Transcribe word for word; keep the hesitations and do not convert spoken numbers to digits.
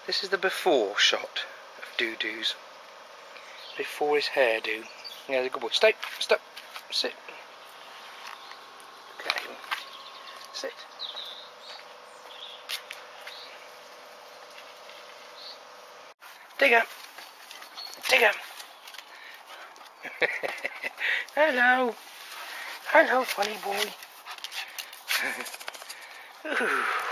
This is the before shot of Doo-Doo's. Before his hairdo. Yeah, good boy. Stay. Stop. Sit. Okay. Sit. Digger. Digger. Hello. Hello, funny boy. Ooh.